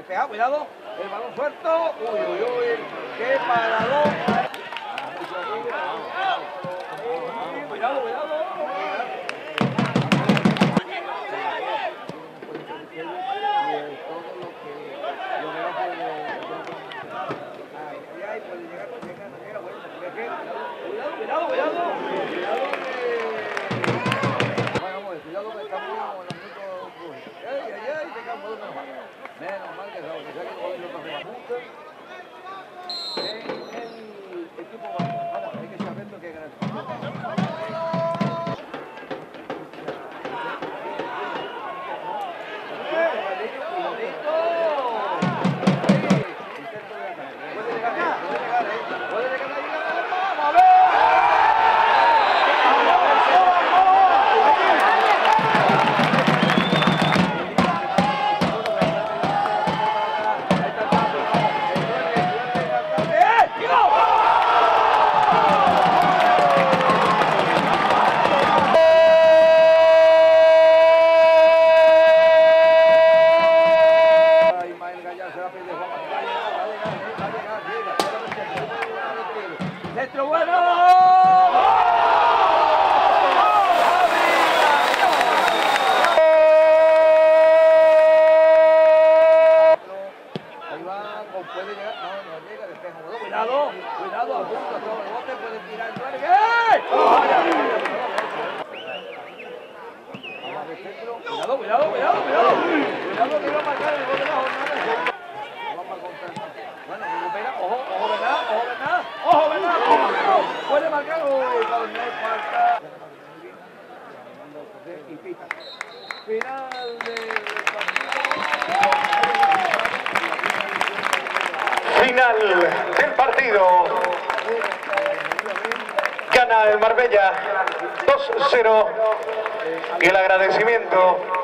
despejado, cuidado, el balón suelto, uy, uy, uy, qué paradón. Cuidado, cuidado. Cuidado, cuidado. Cuidado que estamos en los minutos. Ay, te cago, menos mal que Raúl, que sea que no lo trajo juntos. El equipo vamos, hay que saber lo que ganar. ¡Centro bueno! Ahí va, puede llegar, no llega, despeja. Cuidado, cuidado, a punto, todo el bote, puede tirar el largue. Cuidado, cuidado, cuidado, cuidado. Cuidado que iba a marcar el gol de la jornada. Bueno, recupera, ojo, Bernat, puede marcar, uy, no falta. Y pita. Final del partido. Gana el Marbella 2-0 y el agradecimiento